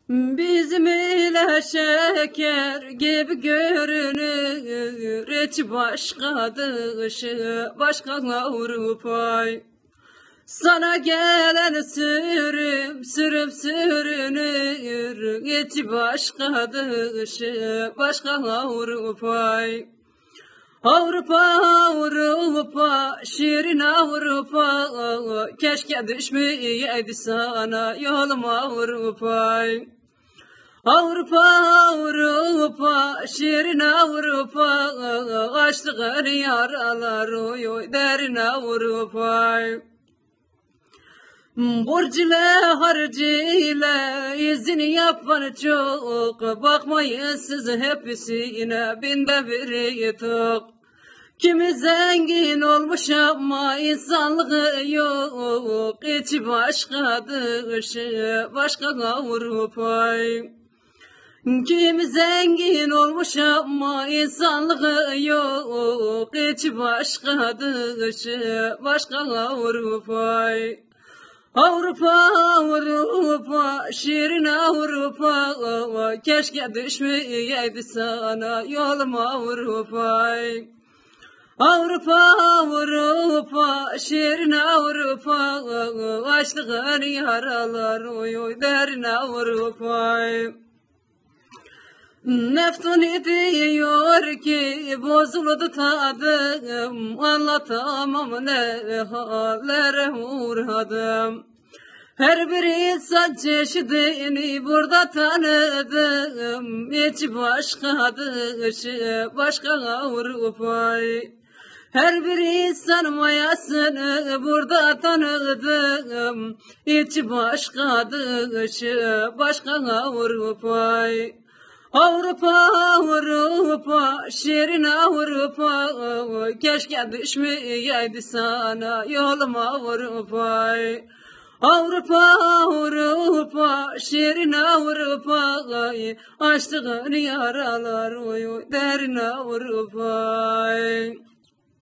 Bizim ile şeker gibi görünür, hiç başka dışı, başka Avrupa'y. Sana gelen sürüm, sürüm sürünür, hiç başka dışı, başka Avrupa'y. Avrupa, Avrupa, şirin Avrupa, keşke düşmeyeydi sana yolum Avrupa'y. Avrupa, Avrupa, şirin Avrupa, açtığın yaralar oy derin Avrupa'y. Borcuyla harcıyla izin yapan çok, bakmayın siz hepsine binde biri tok. Kimi zengin olmuş ama insanlığı yok, içi başka dışı, başka Avrupa'y. Kimi zengin olmuş ama insanlığı yok, içi başka dışı, başka Avrupa'y. Avrupa, Avrupa, şirin Avrupa, keşke düşmeyeydi sana yolum Avrupa'y. Avrupa, Avrupa, şirin Avrupa, açtığın yaralar oy derin Avrupa'y. Neftuni diyor ki bozuldu tadım, anlatamam ne hallere uğradım. Her bir insan çeşidini burada tanıdım, hiç başka dışı, başka Avrupa'y. Her bir insan mayasını burada tanıdım, hiç başka dışı, başka Avrupa'y. Avrupa, Avrupa, şirin Avrupa, keşke düşmeyeydi sana yolum Avrupa'y. Avrupa, Avrupa, şirin Avrupa, açtığın yaralar oy derin Avrupa'y.